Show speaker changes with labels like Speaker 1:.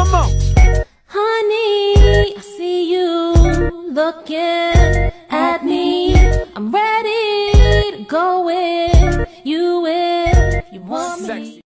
Speaker 1: Come on.
Speaker 2: Honey, I see you looking at me. I'm ready to go in. You in, you want me.